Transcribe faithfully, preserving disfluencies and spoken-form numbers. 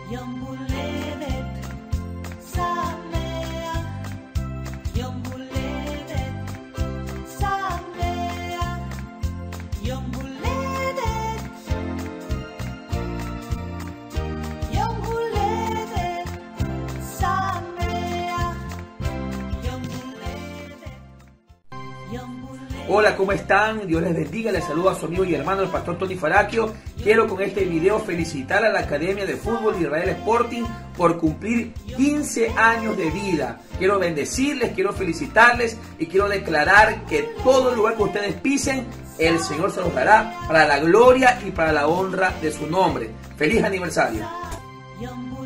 יום הולדת שמח, יום הולדת שמח, יום הולדת, יום הולדת שמח, יום הולדת, יום הולדת. Hola, ¿cómo están? Dios les bendiga, les saluda a su amigo y hermano el pastor Tony Faracchio. Quiero con este video felicitar a la Academia de Fútbol de Israel Sporting por cumplir quince años de vida. Quiero bendecirles, quiero felicitarles y quiero declarar que todo lugar que ustedes pisen, el Señor se los dará para la gloria y para la honra de su nombre. ¡Feliz aniversario!